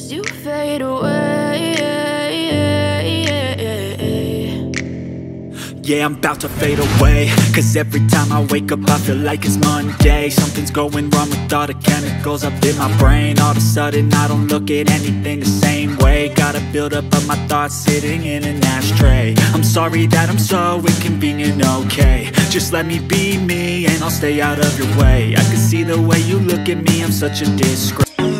as you fade away. Yeah, I'm about to fade away, cause every time I wake up I feel like it's Monday. Something's going wrong with all the chemicals up in my brain. All of a sudden I don't look at anything the same way. Gotta build up of my thoughts sitting in an ashtray. I'm sorry that I'm so inconvenient, okay. Just let me be me and I'll stay out of your way. I can see the way you look at me, I'm such a disgrace.